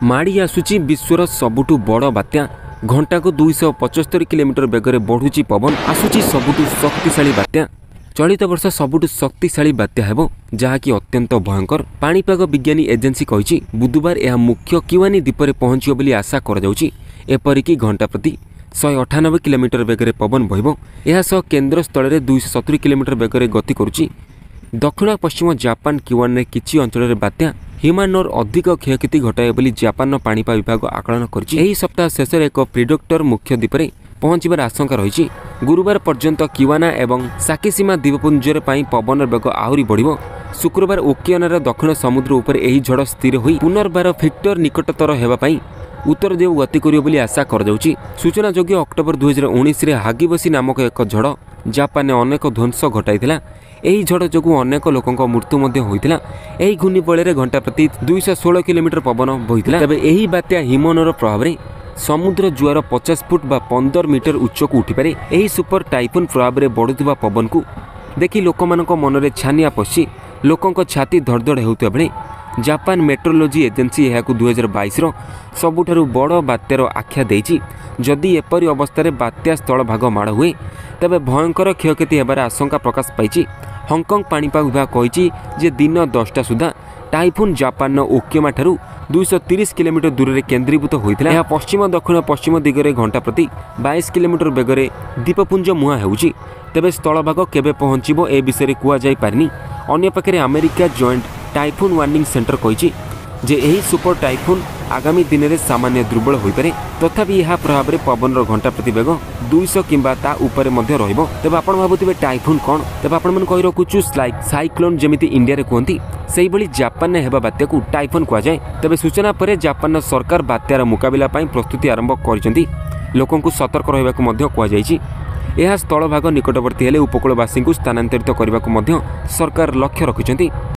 माड़ी आसुची विश्वर सबुठु बड़ बात्या घंटा को 275 किलोमीटर बेगर बढ़ुची पवन आसुची सबुठु शक्तिशाली बात्या। चलित वर्ष सबुठु शक्तिशाली बात्या हेबो जहाँकि अत्यंत भयंकर। पाणीपाग विज्ञानी एजेंसी कहिछि बुधवार यह मुख्य किवानी द्वीप पहुंचो बोली आशा कर जाउछि। एपरिकी घंटा प्रति 198 किलोमीटर बेगर पवन बहिबो। यह केन्द्र स्थल में 270 किलोमीटर बेगर गति करुछि। दक्षिण पश्चिम जापान किवान किछि अंचल बात्या हिमानर अधिक क्षयक्षति घटाए बोली जापान पाणीपाग विभाग आकलन करिछि। एही सप्ताह शेष एक प्रिडक्टर मुख्य द्वीप पहुंचबार आशंका रही। गुरुवार पर्यंत किवाना एवं साकिसीमा द्वीपपुंजर पवन बेग आहरी बढ़िबो। शुक्रवार ओकियानार दक्षिण समुद्र उपर एही झड़ स्थिर होई पुनर्बार फिक्टर निकटतर हेबा पई उत्तर दिग गति करियो बोली आशा कर जाउछि। सूचनायोग्य अक्टोबर 2019 रे हागिबसी नामक एक झड़ जापान अनेक ध्वंस घटाइथिला। एही झड़ जोगु अनेक लोकंक मृत्यु मध्य होइथिला। एही घूर्णिबल घंटा प्रति 216 किलोमीटर पवन बहिथिला। तबे एही बात्या हिमनर प्रभाव रे समुद्र जुआर 50 फुट बा 15 मीटर उच्च को उठिपारे। एही सुपर टाइफून प्रभाव रे बढ़ुथिबा पवन को देखि लोकमानक मनरे छानिया पशी लोकंक छाती धड़धड़ हेउथिबा बेले जापान मेट्रोलोजी एजेंसी यह 2022 सबुठारु बड़ बात्यार आख्या देइछि। जदि एपरी अवस्था बात्या स्थल भाग माड़ हुए तेबे भयंकर क्षयक्षति हेबार आशंका प्रकाश पाइछि। हांगकांग पाणीपाग विभाग कहिछि जे दिन 10टा सुधा टाइफून जापान ओकियामा ठारू 230 किलोमीटर दूर में केन्द्रीभूत होइथिला। यह पश्चिम दक्षिण पश्चिम दिगरे घंटा प्रति 22 किलोमीटर बेगरे द्वीपपुंज मुहां हेउछि। तेबे स्थल भाग केबे पहुंचिबो ए विषय कुआ जाई पारिनी। अन्य पक्षे America joint typhoon warning centre कहिछि जे एही सुपर टाइफून आगामी दिन में सामान्य दुर्बल होइपारे। तथापि यह प्रभाव में पवन घंटा प्रति बेग 200 किंबा ता ऊपर मध्य रहिबो। तेबे आपण भाबुथिबे टाइफून कोन? तेबे आपण मन कहि रखुछु साइक्लोन जेमिति इंडिया रे कहंती सेही भली जापान ने हेबा बात्या को टाइफून कुआ जाय। तेबे सूचना परे जापान सरकार बात्यार मुकाबिला पई प्रस्तुति आरंभ करिसेंती। लोकंकु सतर्क रहिबाकु मध्य कुआ जायछि। यह स्थल भाग निकटवर्ती हेले उपकूलवासी को स्थानांतरित करने को सरकार लक्ष्य रखिछंती।